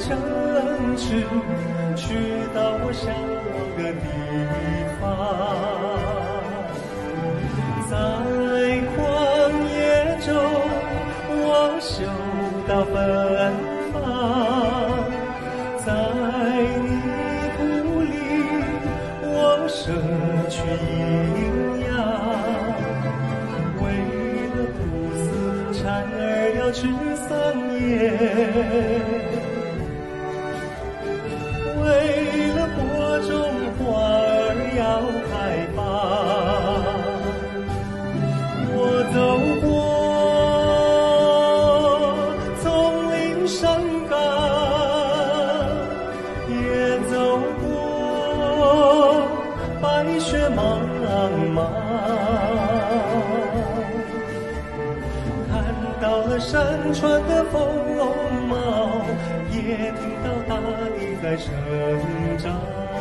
城市，去到我向往的地方。在旷野中，我嗅到芬芳；在泥土里，我摄取营养。为了不死，蝉儿要去桑叶。为了播种，花儿要开放。我走过丛林山岗，也走过白雪茫茫，看到了山川的风貌，也听到大地在成长。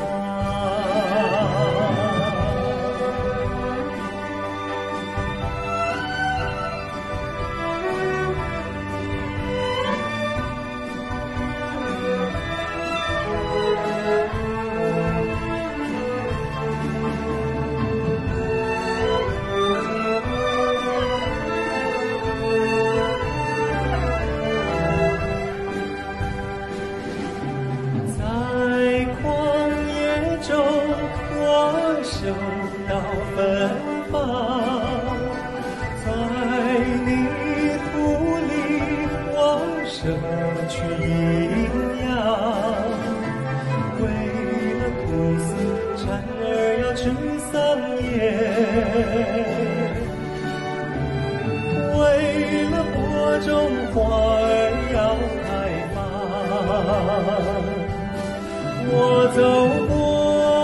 嗅到芬芳，在泥土里我摄取营养。为了不死，蝉儿要去桑叶。为了播种，花儿要开放。我走过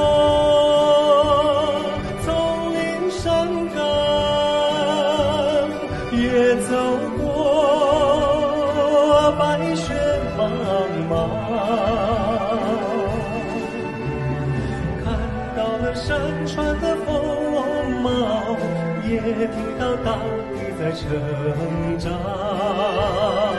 也走过白雪茫茫，看到了山川的风貌，也听到大地在成长。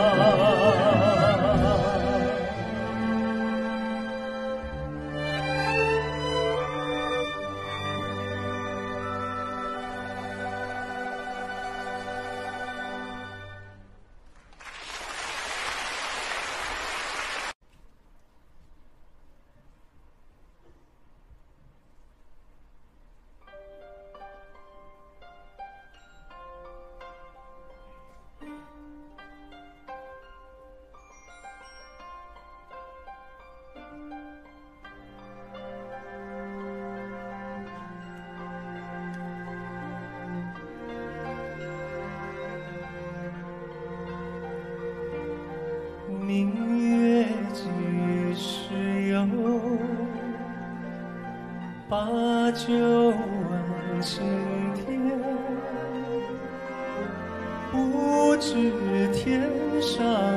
明月几时有？把酒问青天。不知天上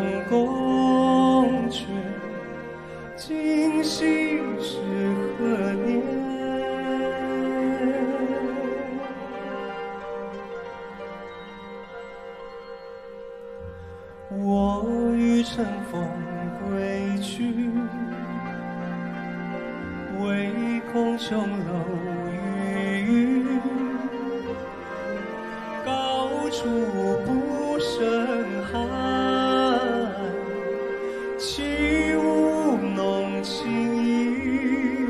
宫阙，今夕是何年？我欲乘风归去，唯恐琼楼玉宇，高处不胜寒，起舞弄清影，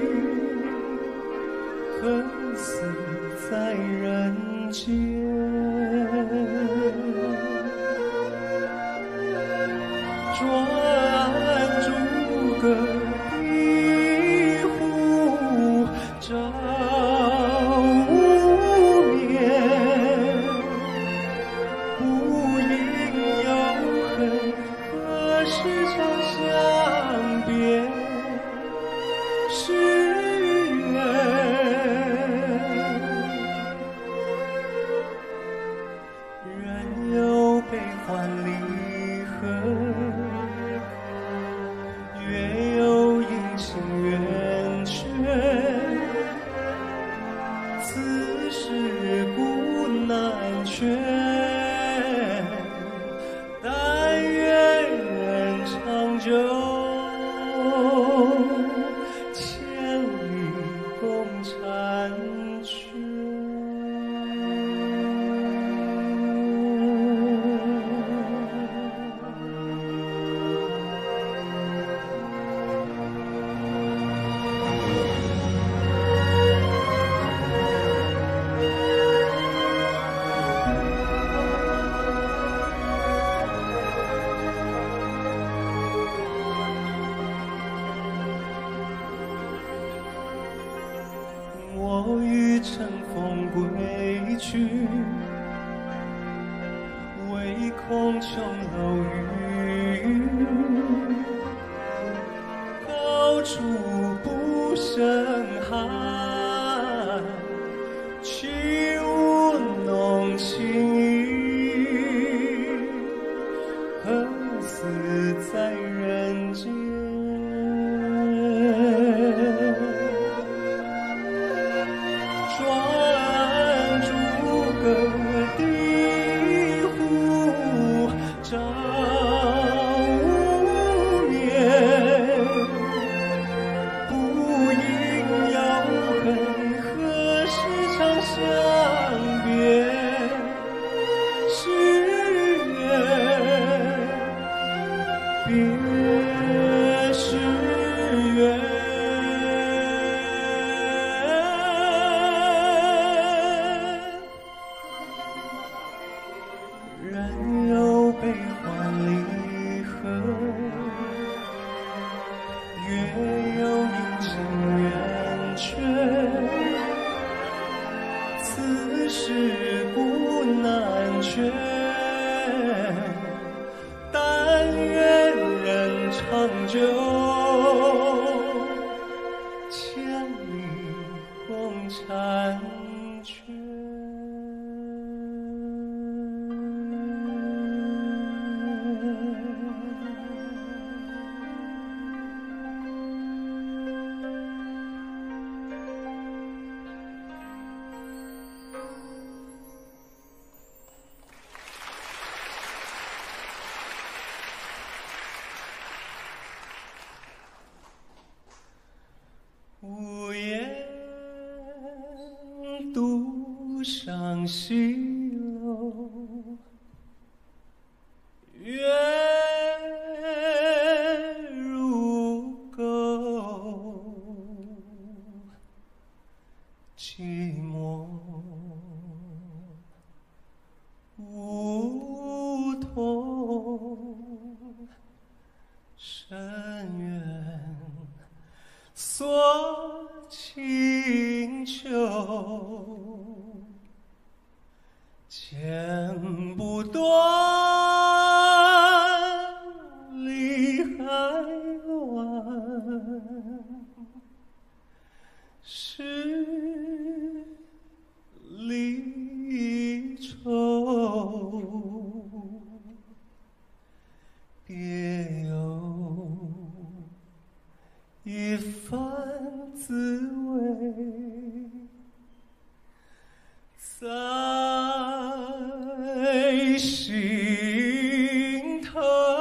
恨死在人间。转朱阁一壶，照无眠。无影有痕，何时长相别？ 我欲乘风归去，唯恐琼楼玉宇，高处不胜寒，起舞弄清影，何似在人间。转朱阁地户，照无眠。不应遥恨，何时长相别？是缘，别是缘。人有悲欢离合，月有阴晴圆缺，此事不难全，但愿人长久，千里共婵娟。无言独上西楼，月如钩，寂寞梧桐，深渊锁清秋，剪不断，理还乱，是离愁，别有一番滋味，在心头。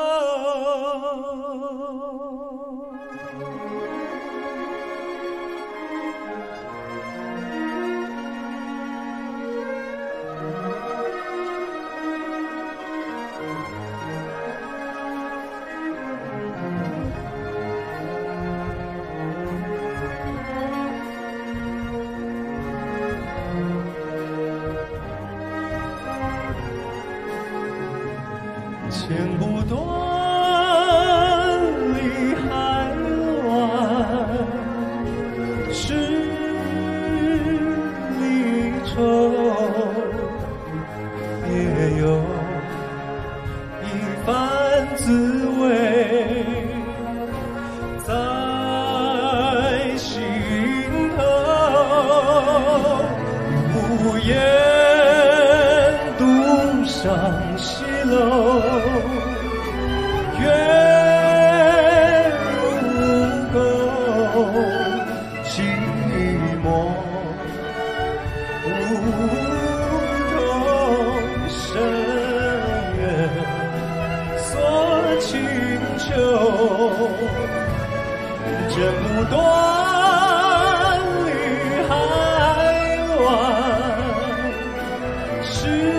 剪不断，理还乱，是离愁，也有一番滋味在心头，无言独上西楼，月如钩，寂寞梧桐，深渊锁清秋，剪不断，理还乱，是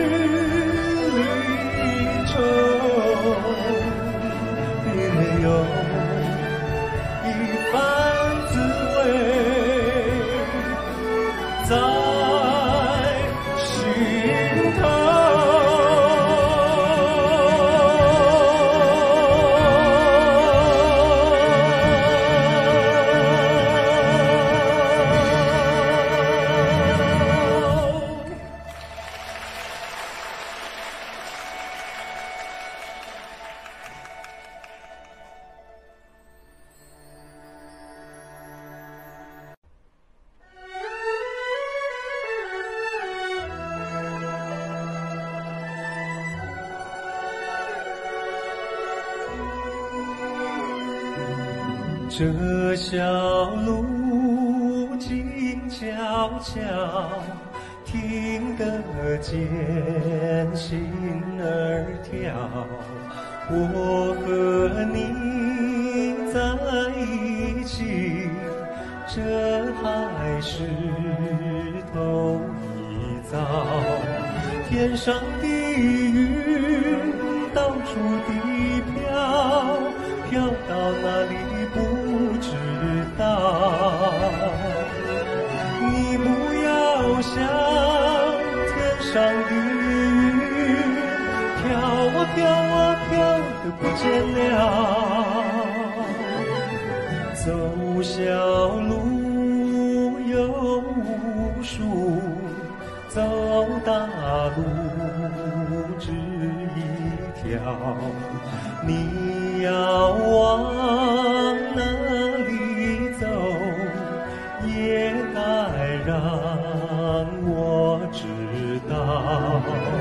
别有一番滋味在心头。 这小路静悄悄，听得见心儿跳。我和你在一起，这还是头一遭。天上的云到处地飘，飘到哪里不知道。你不要想天上的云，飘啊飘啊飘得不见了。走小路有无数，走大路只一条。你要往哪里走，也该让我知道。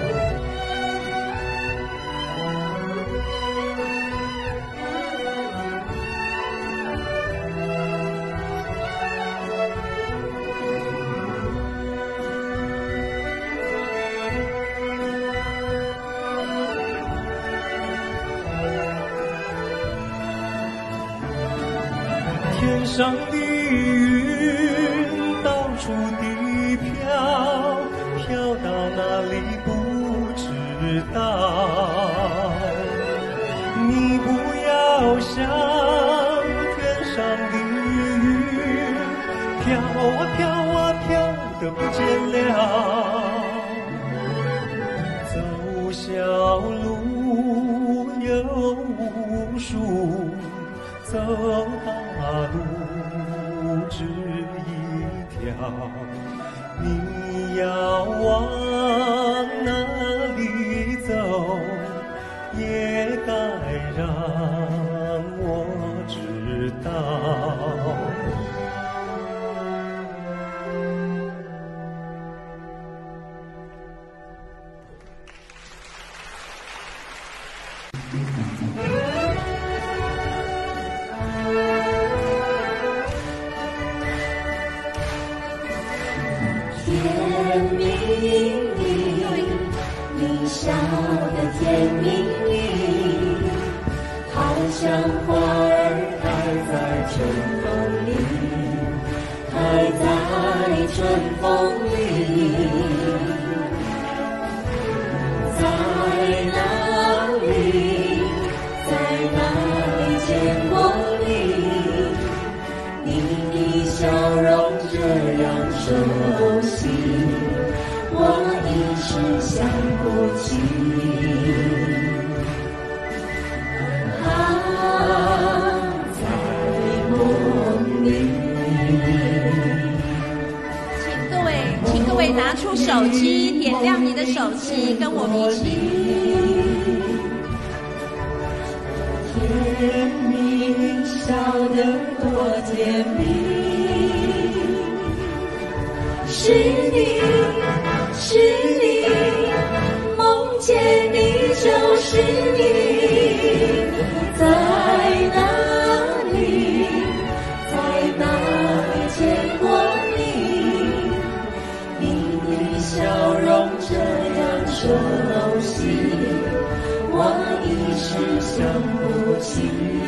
天上的云到处地飘，飘到哪里不知道。你不要想天上的云，飘啊飘啊飘得不见了。走小路有无数，走大路只一条。你要往哪里走，也该让我知道。 甜蜜蜜，你笑的甜蜜蜜，好像花儿开在春风里，开在春风里。在哪里，在哪里见过你？你的笑容这样熟悉，我一时想不起。在梦里。 请各位拿出手机，点亮你的手机，跟我们一起。 甜蜜，笑得多甜蜜。是你，是你，梦见你就是你。在哪里，在哪里见过你？你的笑容这样熟悉，我一时想不起。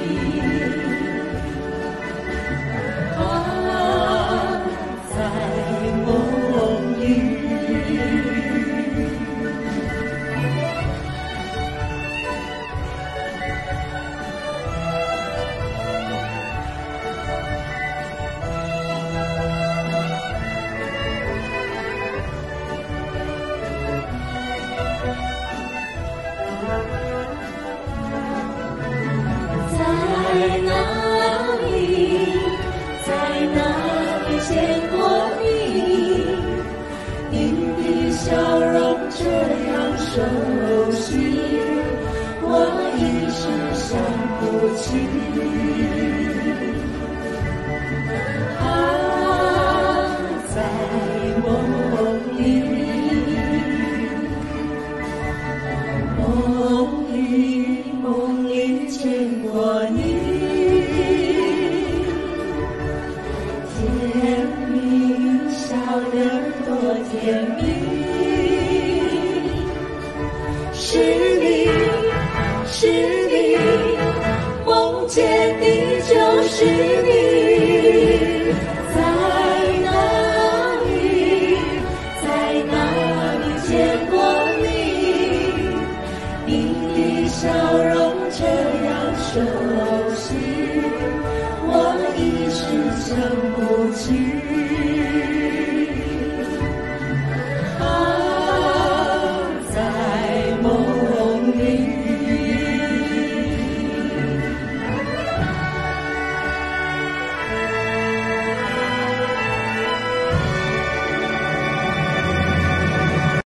在哪里，在哪里见过你？你的笑容这样熟悉，我一时想不起。在梦里，梦里见过你。 你，在哪里，在哪里见过你？你的笑容这样熟悉，我一时想不起。